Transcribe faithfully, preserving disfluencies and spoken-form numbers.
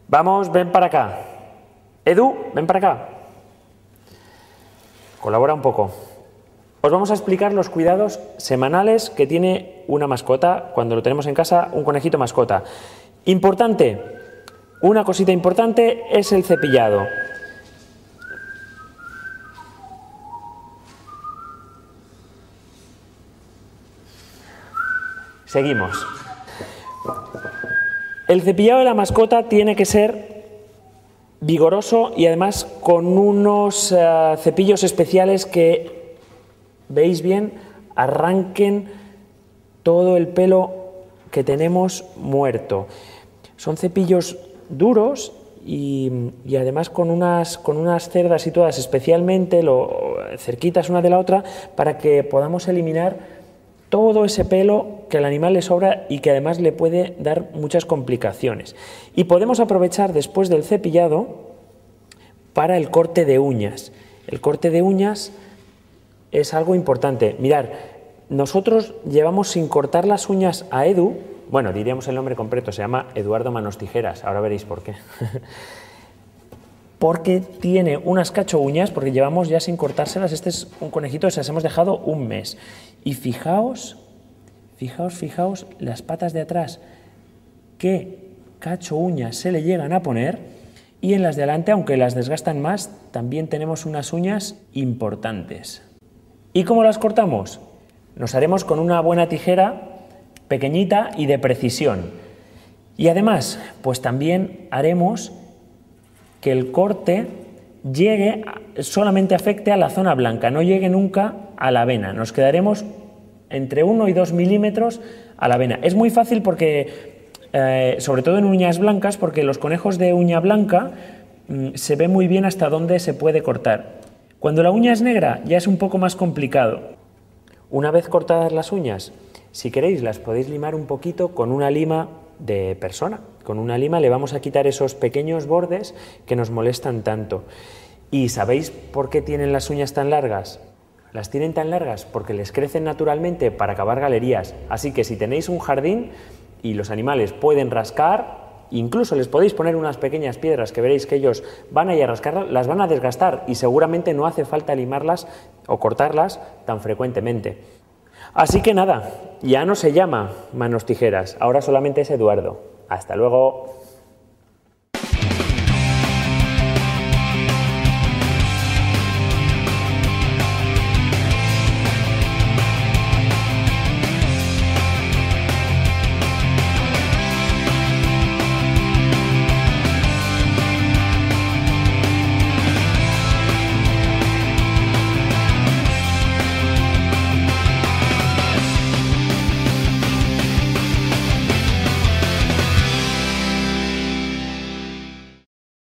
Vamos, ven para acá. Edu, ven para acá. Colabora un poco. Os vamos a explicar los cuidados semanales que tiene una mascota cuando lo tenemos en casa, un conejito mascota. Importante, una cosita importante es el cepillado. Seguimos. El cepillado de la mascota tiene que ser vigoroso y además con unos uh, cepillos especiales que, veis bien, arranquen todo el pelo que tenemos muerto. Son cepillos duros y, y además con unas, con unas cerdas y todas especialmente lo, cerquitas una de la otra para que podamos eliminar todo ese pelo que al animal le sobra y que además le puede dar muchas complicaciones. Y podemos aprovechar después del cepillado para el corte de uñas. El corte de uñas es algo importante. Mirad, nosotros llevamos sin cortar las uñas a Edu, bueno, diríamos el nombre completo, se llama Eduardo Manos Tijeras, ahora veréis por qué. Porque tiene unas cacho uñas, porque llevamos ya sin cortárselas, este es un conejito que se las hemos dejado un mes. Y fijaos, fijaos, fijaos las patas de atrás, qué cacho uñas se le llegan a poner, y en las de adelante, aunque las desgastan más, también tenemos unas uñas importantes. ¿Y cómo las cortamos? Nos haremos con una buena tijera, pequeñita y de precisión. Y además, pues también haremos que el corte llegue, solamente afecte a la zona blanca, no llegue nunca a la vena. Nos quedaremos entre uno y dos milímetros a la vena. Es muy fácil porque, eh, sobre todo en uñas blancas, porque los conejos de uña blanca mmm, se ve muy bien hasta dónde se puede cortar. Cuando la uña es negra ya es un poco más complicado. Una vez cortadas las uñas, si queréis las podéis limar un poquito con una lima de persona. Con una lima le vamos a quitar esos pequeños bordes que nos molestan tanto. ¿Y sabéis por qué tienen las uñas tan largas? Las tienen tan largas porque les crecen naturalmente para cavar galerías. Así que si tenéis un jardín y los animales pueden rascar, incluso les podéis poner unas pequeñas piedras que veréis que ellos van a ir a rascar, las van a desgastar y seguramente no hace falta limarlas o cortarlas tan frecuentemente. Así que nada, ya no se llama Manos Tijeras, ahora solamente es Eduardo. Hasta luego.